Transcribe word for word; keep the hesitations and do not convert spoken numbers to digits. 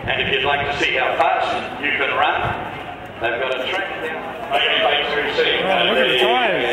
And if you'd like to see how fast you can run, they've got a track down. Okay, thanks for seeing. Oh, look at the tyres.